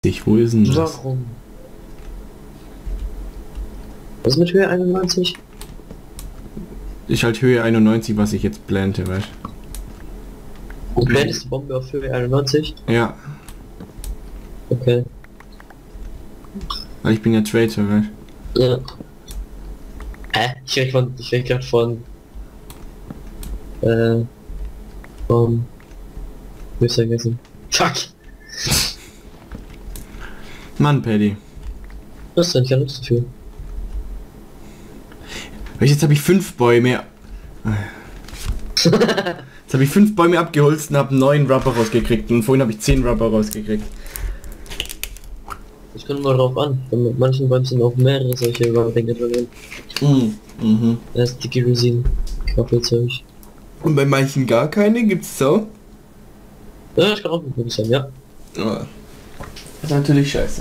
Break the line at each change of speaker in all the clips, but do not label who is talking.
Wo ist denn das?
Warum? Was ist mit Höhe 91?
Ist halt Höhe 91, was ich jetzt plante, weißt
Du plantest die Bombe auf Höhe 91?
du? Ja,
Okay.
weil ich bin ja Traitor, weißt
Ja. Hä? Ich rede gerade vom... Ich hab's vergessen. Fuck!
du? Mann, Paddy.
Das ist ja nicht so viel.
Weißt, jetzt habe ich 5 Bäume. Jetzt habe ich 5 Bäume abgeholzt und habe 9 Rubber rausgekriegt. Und vorhin habe ich 10 Rubber rausgekriegt.
Ich komme mal drauf an. Mit manchen Bäumen sind auch mehrere solche Dinge drin.
Mhm.
Das ist die Kerosin. Kaffeezeug.
Und bei manchen gar keine, gibt's so?
Ja, ich kann auch mit sein, ja.
Oh. Das ist natürlich scheiße.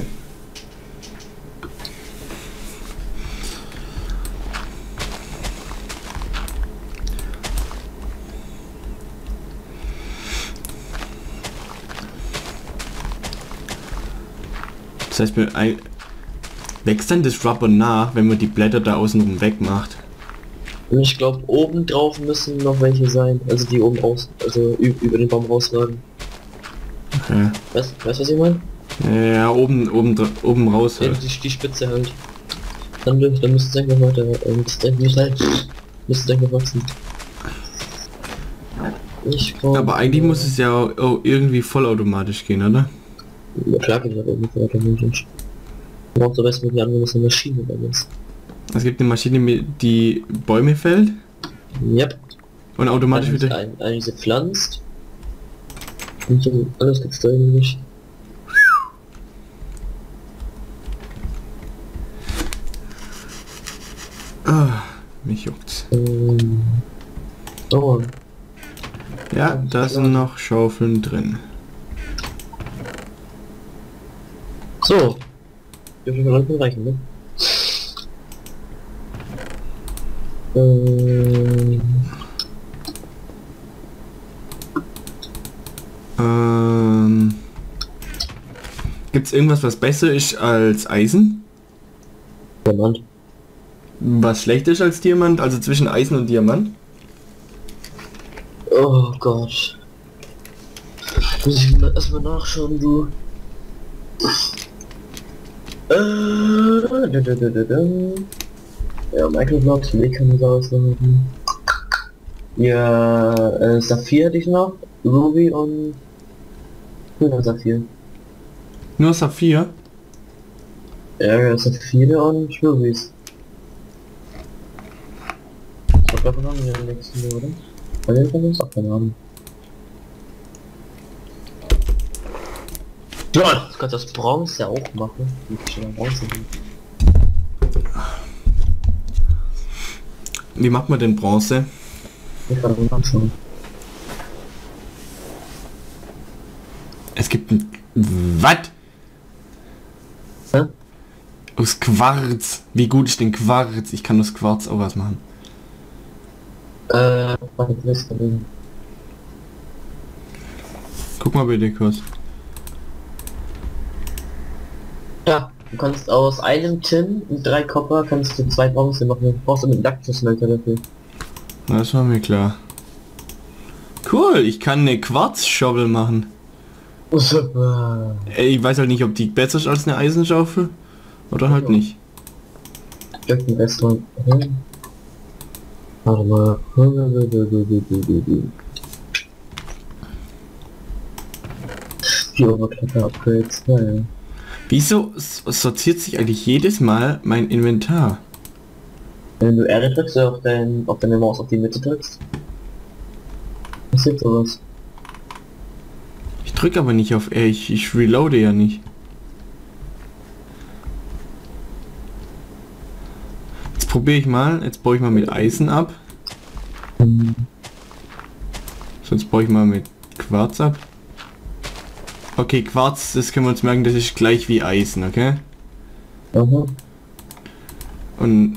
Das heißt, wächst dann das Rubber nach, wenn man die Blätter da außenrum wegmacht?
Und ich glaube, oben drauf müssen noch welche sein. Also die oben raus, also über den Baum rausragen.
Okay.
Weißt du, was ich meine?
Ja, oben raus
Ja,
halt.
die Spitze halt. Dann müsste es eigentlich noch weiter, müsste es eigentlich noch wachsen. Ich glaub,
Aber eigentlich muss es ja auch irgendwie vollautomatisch gehen, oder?
Ja, klar geht das irgendwie weiter nicht. Man braucht am besten mit einer angemessenen Maschine bei uns.
Es gibt eine Maschine, die Bäume fällt
Yep.
und automatisch wieder...
Eine sie pflanzt. Und so, alles gibt's da eigentlich.
Ah, mich juckt's.
Oh.
Ja, da sind noch Schaufeln drin.
So. Dürfen wir langsam reichen, ne?
Gibt's irgendwas, was besser ist als Eisen?
Diamant.
Was schlechter ist als Diamant? Also zwischen Eisen und Diamant?
Oh Gott. Muss ich mal erstmal nachschauen, du. Ja, Microblocks, wie kann man daraus noch machen? Ja, Saphir hatte ich noch, Ruby und grüner Saphir.
Nur Saphir?
Ja, Saphir und Rubies. Ich glaube, davon haben wir den nächsten, oder? Bei den kann ich auch keine haben. Ja, du kannst das Bronze auch machen. Wie schon Bronze.
Wie macht man denn Bronze?
Ich kann das nachschauen.
Es gibt ein... Was?
Hä?
Aus Quarz. Wie gut ist denn Quarz? Ich kann aus Quarz auch was machen.
Warte, das drin.
Guck mal bitte kurz.
Ja, du kannst aus einem Tin und 3 Copper kannst du 2 Bronze machen. Du brauchst du mit Laktusmelter dafür.
Das war mir klar. Cool, ich kann eine Quarzschaufel machen.
Super.
Ich weiß halt nicht, ob die besser ist als eine Eisenschaufel. Oder halt nicht.
Ich glaub, den Rest mal. Warte mal. Die Oberkletter-Upgrades, naja.
Wieso sortiert sich eigentlich jedes Mal mein Inventar?
Wenn du R drückst oder auf deine Maus auf die Mitte drückst, passiert sowas.
Ich drücke aber nicht auf R, ich reloade ja nicht. Jetzt probiere ich mal, jetzt baue ich mal mit Eisen ab. Sonst baue ich mal mit Quarz ab. Okay, Quarz, das können wir uns merken, das ist gleich wie Eisen, okay?
Aha.
Und...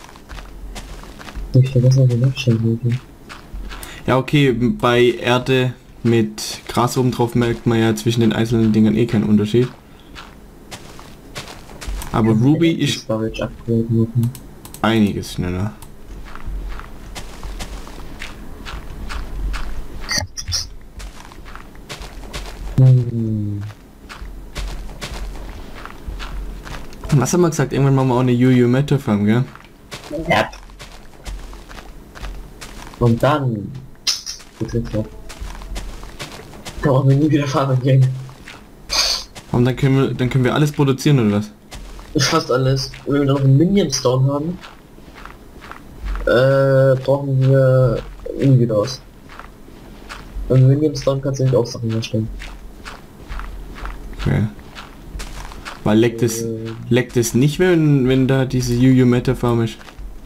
Ich vergesse die Nachschau.
Ja, okay, bei Erde mit Gras oben drauf merkt man ja zwischen den einzelnen Dingern eh keinen Unterschied. Aber Ruby ist
Storage upgraden.
einiges schneller. Was haben wir gesagt? Irgendwann machen wir auch eine Yu-Yu Meta Farm, gell?
Ja. Und dann... Da brauchen wir nie wieder farmen gehen.
Und dann können wir alles produzieren, oder was?
Fast alles. Wenn wir noch einen Minion Stone haben, brauchen wir nie wieder aus. Und Minion Stone kannst du nicht auch Sachen herstellen.
Okay. Weil leckt es nicht, wenn da diese Yu-Yu Meta Farm ist?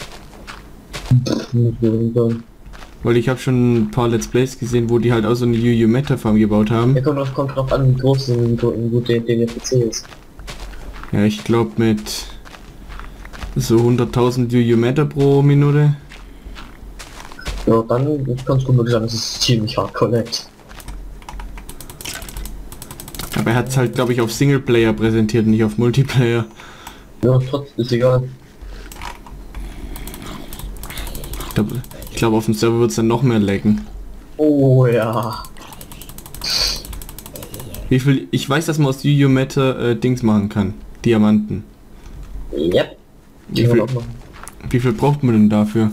Weil ich habe schon ein paar Let's Plays gesehen, wo die halt auch so eine Yu-Yu Meta Farm gebaut haben.
Ja, kommt drauf an, wie groß und wie gut der PC ist.
Ja, ich glaube mit so 100.000 Yu-Yu Meta pro Minute.
Ja, dann kannst du möglich sagen, das ist ziemlich hardcore leckt.
Aber er hat es halt, glaube ich, auf Singleplayer präsentiert, nicht auf Multiplayer.
Ja, trotzdem ist egal.
Ich glaube, auf dem Server wird es dann noch mehr laggen.
Oh ja.
Wie viel? Ich weiß, dass man aus Yu-Yu Meta Dings machen kann. Diamanten.
Yep.
Wie viel braucht man denn dafür?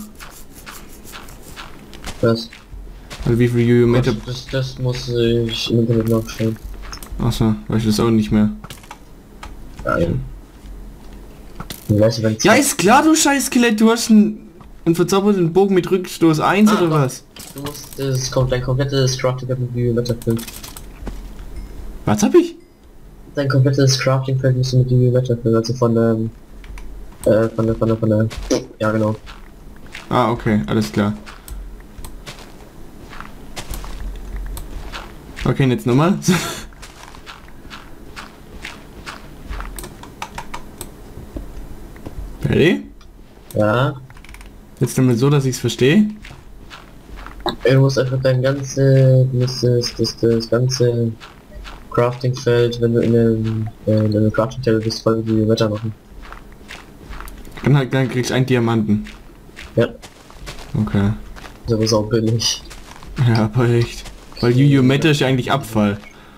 Was?
Also wie viel Yu-Yu Meta...
Das muss ich im Internet nachschauen.
Achso, weiß ich das auch nicht mehr.
Nein. Weißt du,
Ja, ist klar, du scheiß Skelett, du hast einen verzauberten Bogen mit Rückstoß 1 oder was?
Du musst, das kommt dein komplettes Crafting mit Yu-Yu Meta füllen.
Was hab ich?
Dein komplettes Crafting Feld musst du mit Yu-Yu Meta füllen, also von der... Ja, genau.
Ah, okay, alles klar. Okay, jetzt nochmal. Ready?
Ja.
Jetzt nochmal so, dass ich es verstehe.
Du musst einfach dein ganze, das ganze Crafting-Feld, wenn du in einem Crafting-Table bist, voll die Wetter machen.
Dann kriegst du einen Diamanten.
Ja.
Okay.
Das ist auch billig.
Ja, aber echt. Weil Yu-Yu Meta ist ja eigentlich Abfall.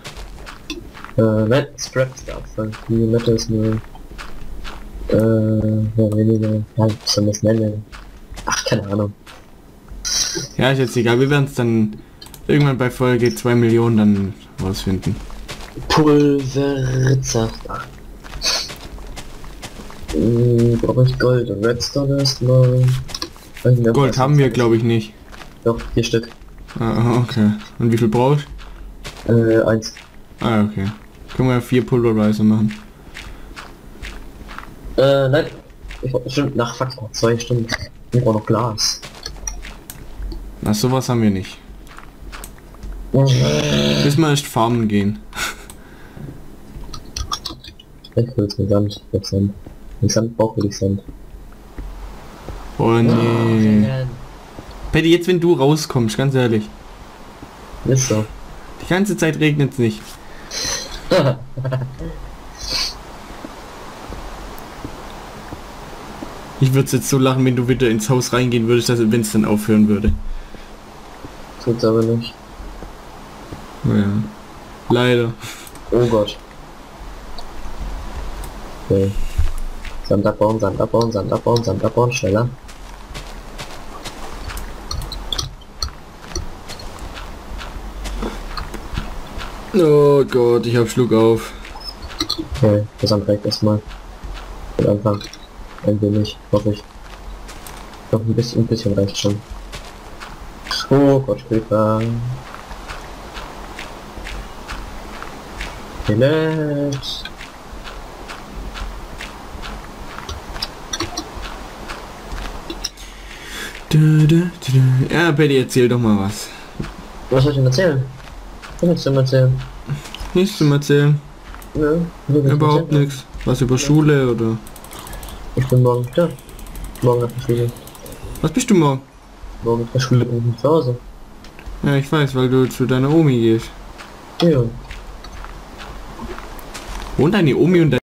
Scrap ist der Abfall. Yu-Yu Meta ist nur... ja, weniger... Ja, wie soll das nennen? Ach, keine Ahnung.
Ja, ist jetzt egal. Wir werden es dann irgendwann bei Folge 2 Millionen dann rausfinden.
Pulverizzer. Brauche ich Gold und Redstone erstmal.
Gold haben wir, glaube ich, nicht.
Doch, 4 Stück.
Ah, okay. Und wie viel brauchst
du? 1.
Ah, okay. Können wir 4 Pulverizer machen.
Nein. Stimmt, nach fuck, 2 Stunden. Ich brauche noch Glas.
Na, sowas haben wir nicht. Müssen wir erst farmen gehen.
Ich will den Sand. Den Sand brauche ich Sand.
Oh nee. Paddy, jetzt wenn du rauskommst, ganz ehrlich.
Ist so.
Die ganze Zeit regnet es nicht. Ich würde jetzt so lachen, wenn du wieder ins Haus reingehen würdest, wenn es dann aufhören würde.
Tut's aber nicht.
Ja. Leider.
Oh Gott. Okay. Sand abbauen, Sand abbauen, Sand abbauen, Sand abbauen, schneller.
Oh Gott, ich hab Schluck auf.
Okay, das Sand reicht erstmal. Und Anfang. Ein wenig, hoffe ich. Noch ein bisschen reicht schon. Oh Gott, Creeper. Vielleicht.
Ja, Paddy, erzähl doch mal was.
Was soll ich denn erzählen? Was willst du denn erzählen?
Nichts zum Erzählen.
Ja,
Überhaupt nichts. Was über Schule oder...
Ich bin morgen da. Morgen nach der Schule.
Was bist du morgen?
Morgen nach der Schule bin ich zu Hause.
Ja, ich weiß, weil du zu deiner Omi gehst.
Ja.
Wohnt deine Omi und